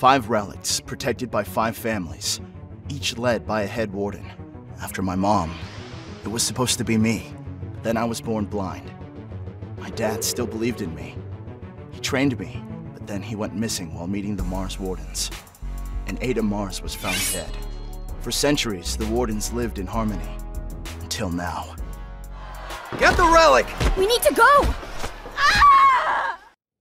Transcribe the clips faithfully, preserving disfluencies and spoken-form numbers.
Five relics, protected by five families, each led by a head warden. After my mom, it was supposed to be me. Then I was born blind. My dad still believed in me. He trained me, but then he went missing while meeting the Mars Wardens. And Ada Mars was found dead. For centuries, the Wardens lived in harmony. Until now. Get the relic! We need to go! Ah!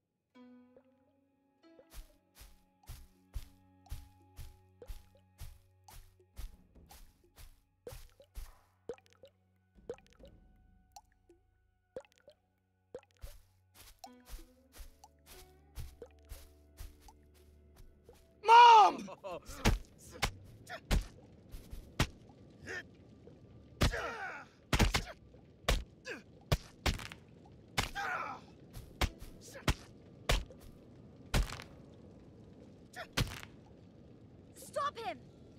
Mom! Stop him!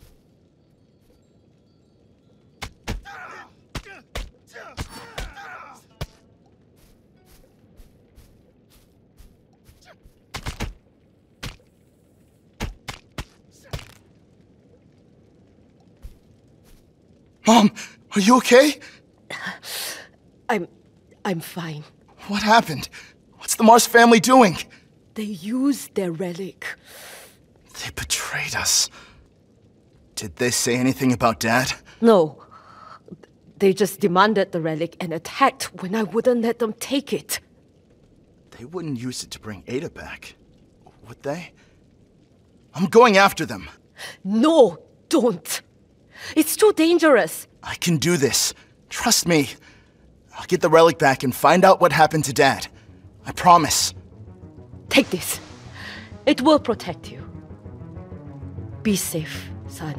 Mom, are you okay? I'm... I'm fine. What happened? What's the Mars family doing? They used their relic. They betrayed us. Did they say anything about Dad? No. They just demanded the relic and attacked when I wouldn't let them take it. They wouldn't use it to bring Ada back, would they? I'm going after them. No, don't. It's too dangerous. I can do this. Trust me. I'll get the relic back and find out what happened to Dad. I promise. Take this. It will protect you. Be safe, son.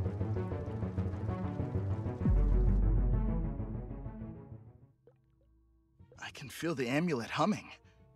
I can feel the amulet humming.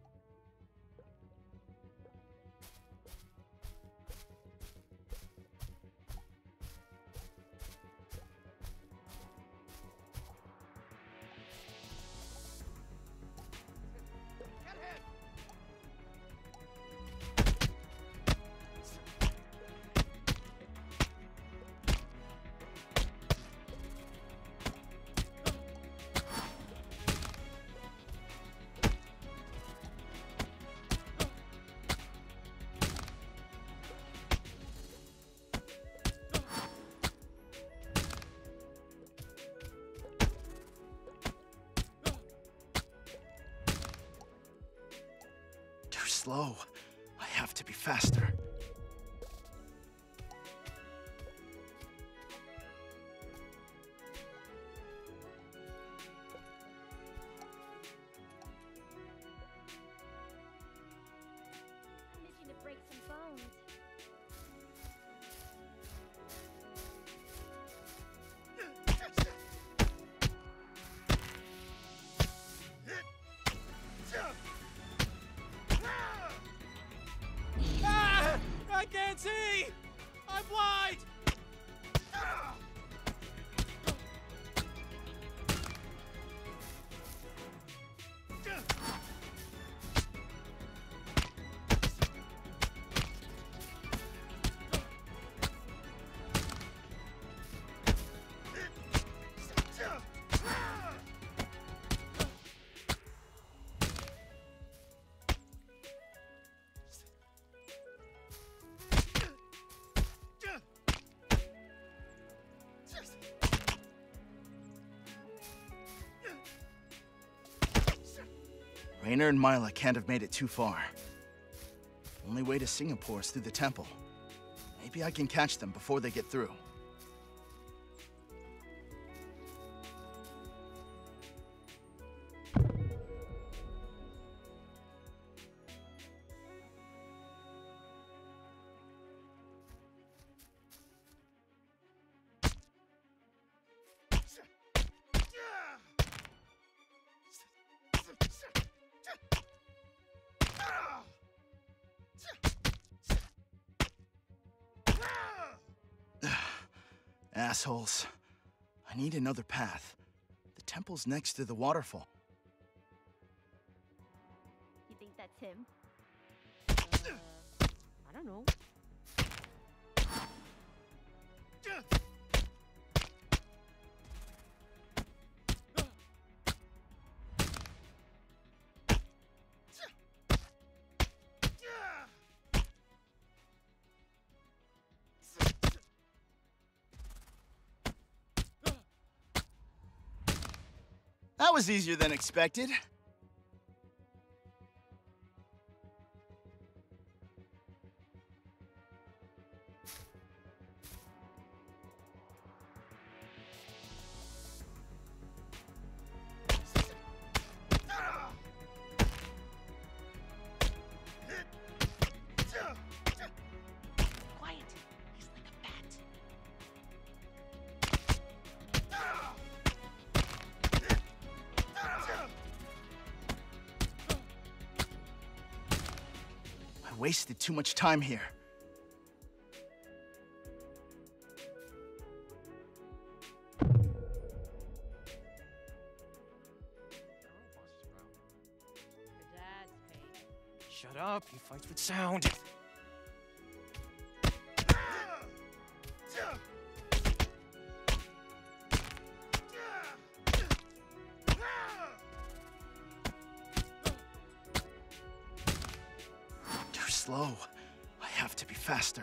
Slow. I have to be faster. Mission to break some bones. I can't see! I'm blind! Rainer and Mila can't have made it too far. Only way to Singapore is through the temple. Maybe I can catch them before they get through. Assholes. I need another path. The temple's next to the waterfall. You think that's him? I don't know. That was easier than expected. Quiet. He's like a bat. I wasted too much time here. Shut up, he fights with sound. Too slow. I have to be faster.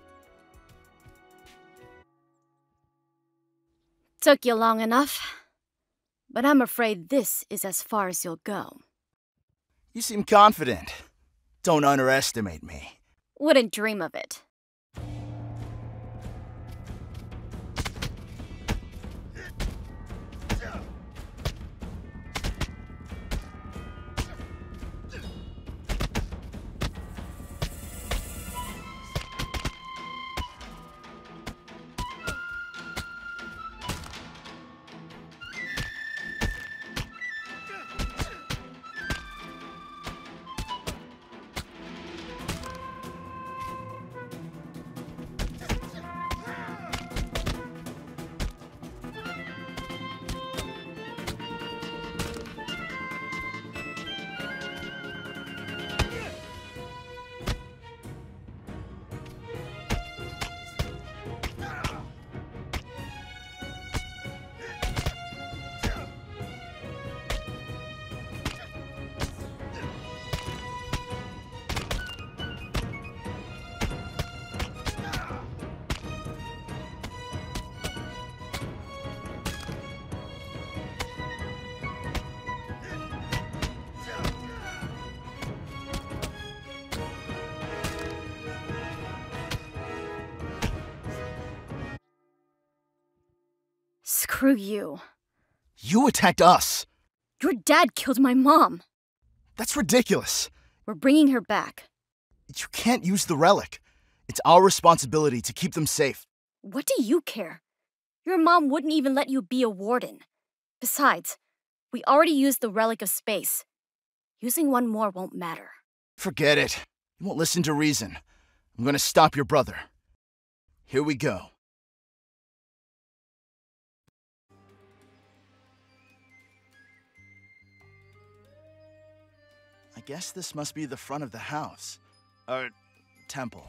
Took you long enough. But I'm afraid this is as far as you'll go. You seem confident. Don't underestimate me. Wouldn't dream of it. Screw you. You attacked us. Your dad killed my mom. That's ridiculous. We're bringing her back. You can't use the relic. It's our responsibility to keep them safe. What do you care? Your mom wouldn't even let you be a warden. Besides, we already used the relic of space. Using one more won't matter. Forget it. You won't listen to reason. I'm gonna stop your brother. Here we go. I guess this must be the front of the house. Or temple.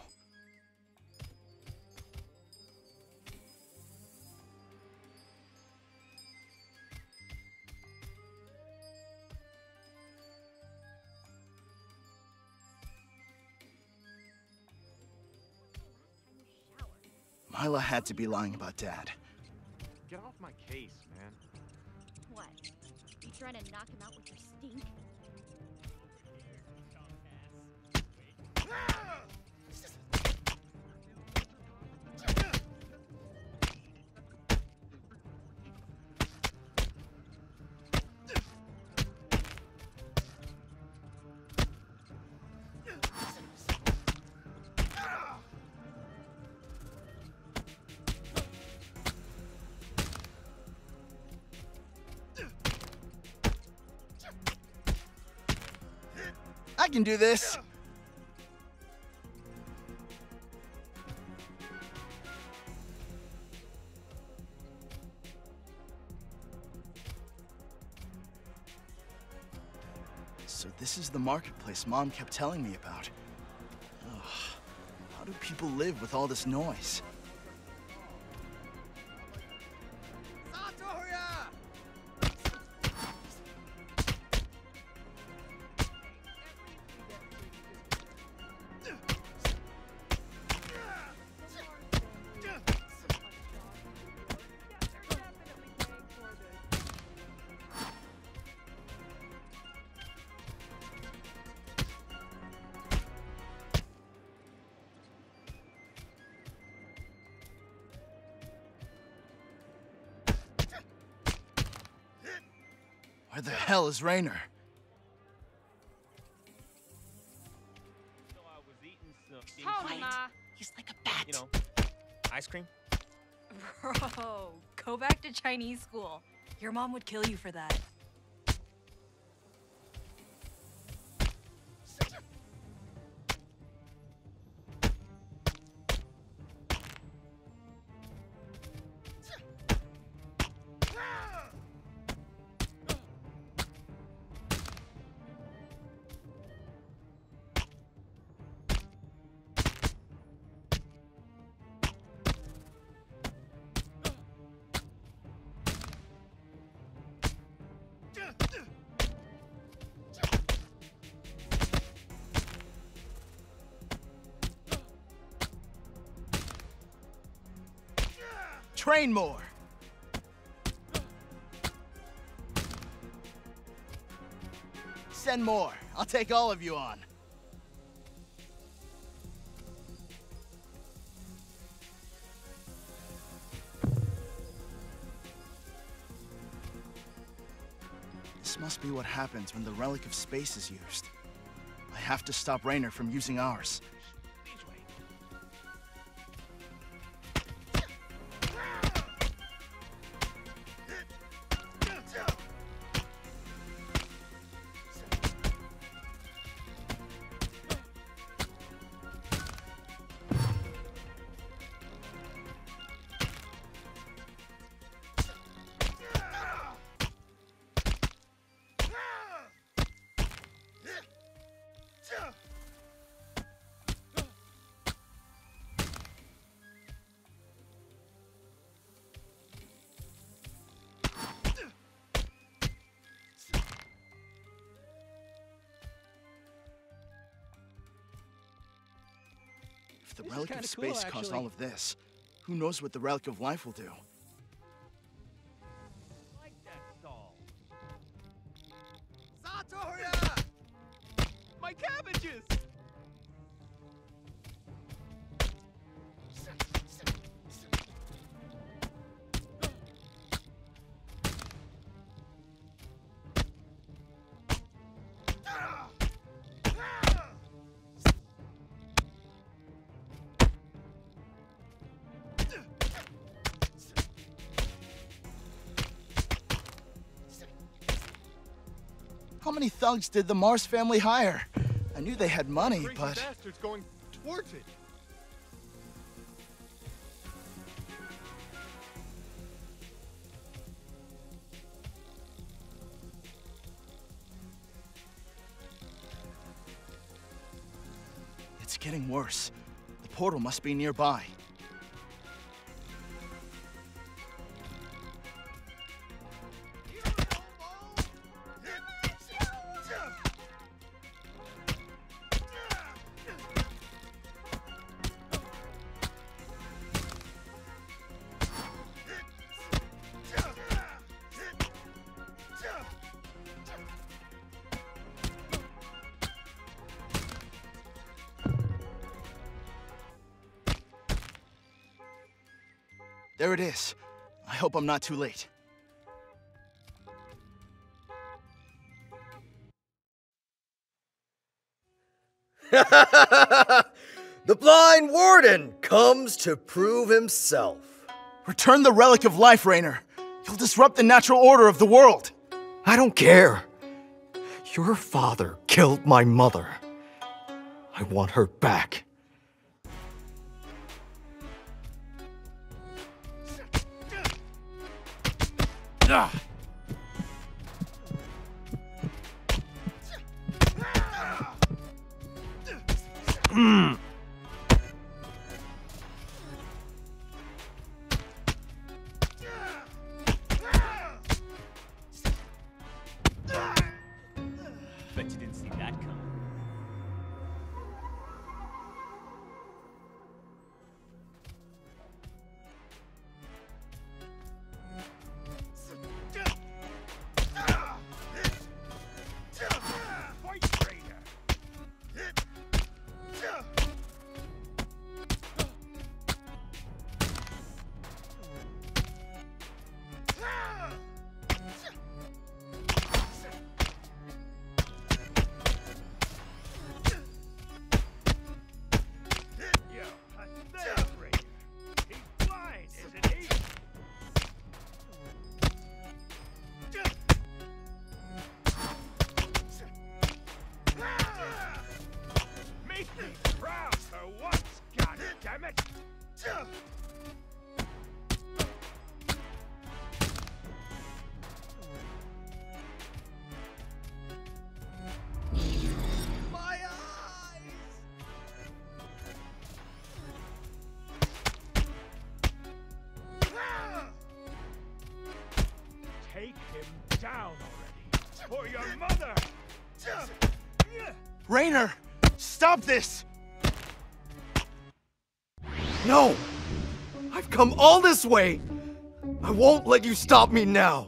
Mila had to be lying about Dad. Get off my case, man. What? You trying to knock him out with your stink? I can do this. So this is the marketplace Mom kept telling me about. Ugh. How do people live with all this noise? Where the hell is Rainer? So I was eating some. Quiet. He's like a bat. You know, ice cream. Bro, go back to Chinese school. Your mom would kill you for that. Train more! Send more. I'll take all of you on. This must be what happens when the Relic of Space is used. I have to stop Rainer from using ours. If the This is Relic of kinda Space cool, caused actually. all of this, who knows what the Relic of Life will do? Like that stall. Satoya! My cabbages! How many thugs did the Mars family hire? I knew they had money, Crazy but... bastards going towards it. It's getting worse. The portal must be nearby. There it is. I hope I'm not too late. The blind warden comes to prove himself. Return the Relic of Life, Rainer. You'll disrupt the natural order of the world. I don't care. Your father killed my mother. I want her back. Mm. Bet you didn't see that coming. down already. For your mother! Rainer, stop this! No! I've come all this way! I won't let you stop me now!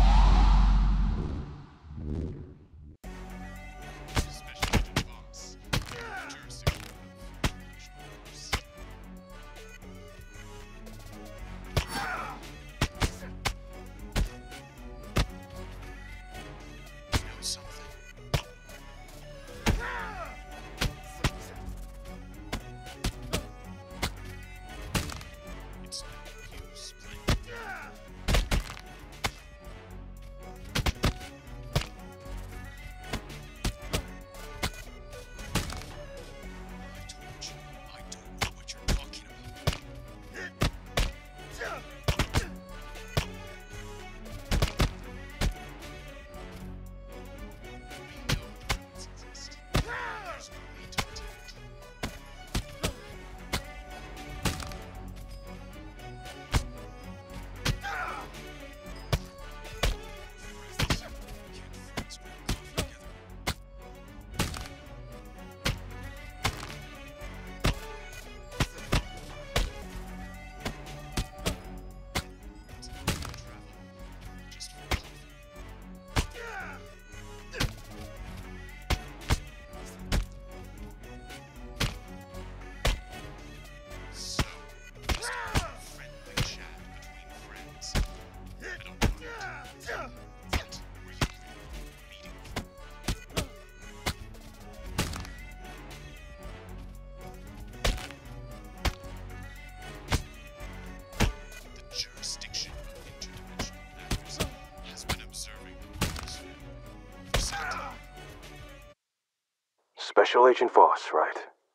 Special Agent Voss, right?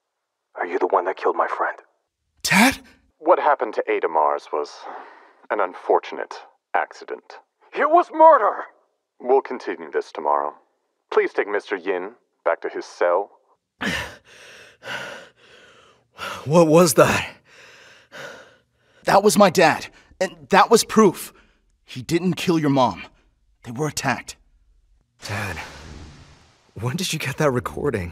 Are you the one that killed my friend? Dad? What happened to Ada Mars was an unfortunate accident. It was murder! We'll continue this tomorrow. Please take Mister Yin back to his cell. What was that? That was my dad, and that was proof. He didn't kill your mom. They were attacked. Dad, when did you get that recording?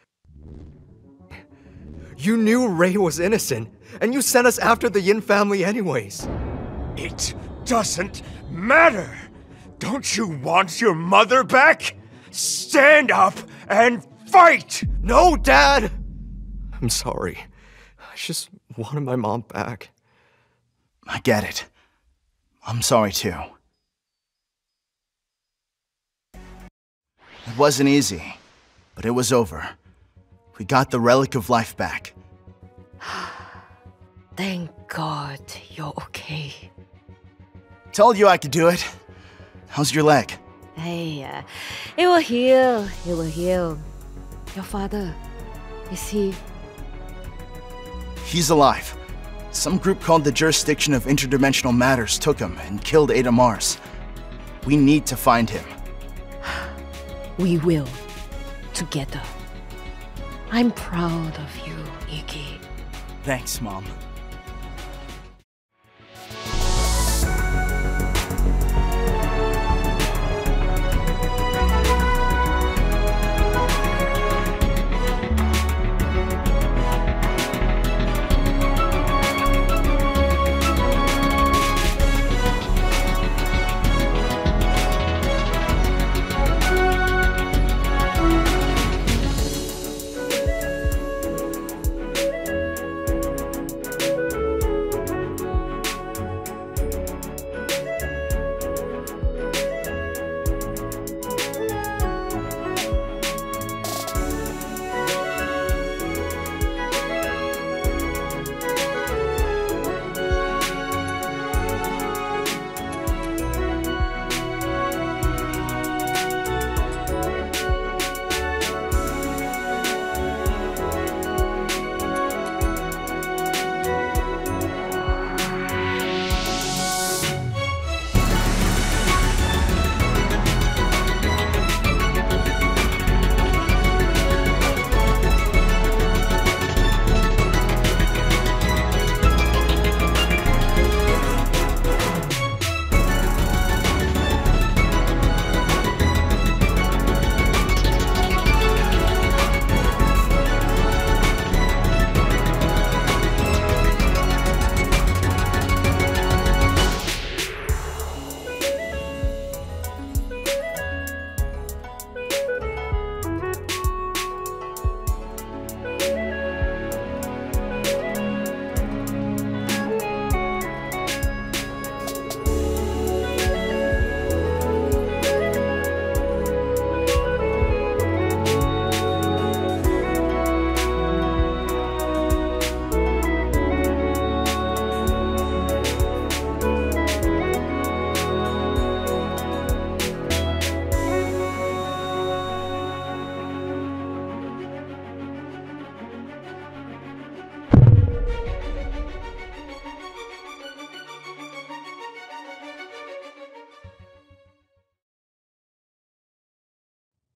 You knew Ray was innocent, and you sent us after the Yin family anyways. It doesn't matter. Don't you want your mother back? Stand up and fight! No, Dad! I'm sorry. I just wanted my mom back. I get it. I'm sorry too. It wasn't easy, but it was over. We got the relic of life back. Thank God you're okay. Told you I could do it. How's your leg? Hey, uh, it will heal. It will heal. Your father, is he? He's alive. Some group called the Jurisdiction of Interdimensional Matters took him and killed Ada Mars. We need to find him. We will. Together. I'm proud of you, Iggy. Thanks, Mom.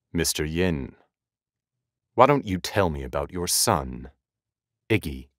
Mister Yin, why don't you tell me about your son, Iggy?